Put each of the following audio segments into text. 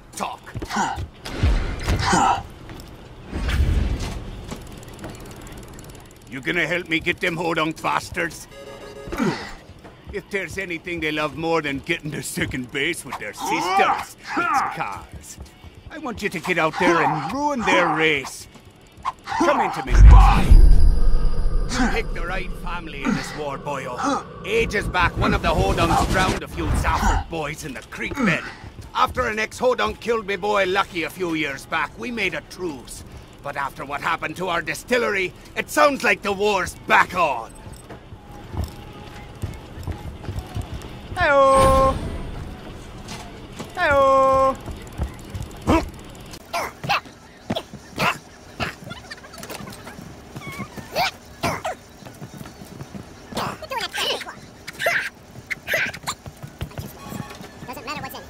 talk. You gonna help me get them hodunk bastards? If there's anything they love more than getting to second base with their sisters, it's cars. I want you to get out there and ruin their race. Come into me, miss. You picked the right family in this war, boyo. Ages back, one of the hodunks drowned a few Zafords boys in the creek bed. After an ex-hodunk killed me boy Lucky a few years back, we made a truce. But after what happened to our distillery, it sounds like the war's back on. Hey-oh! Hey-oh! Doesn't matter what's in it.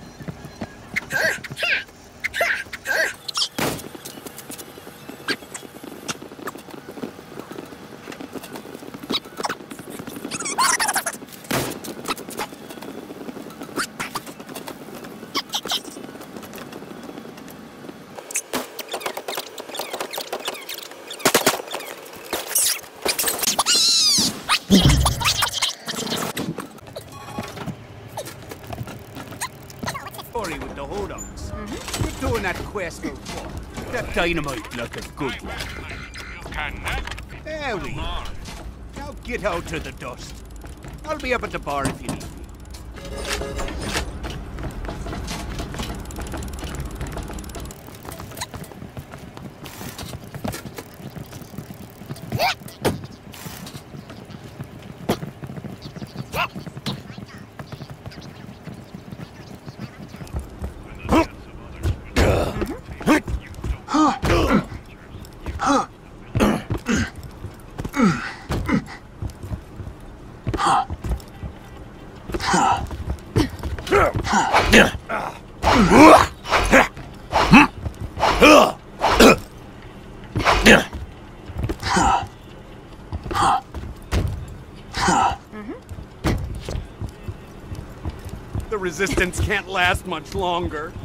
Story with the hodunks. You're doing that quest for what? That dynamite look is good. There we go. Now get out to the dust. I'll be up at the bar if you need me. The resistance can't last much longer.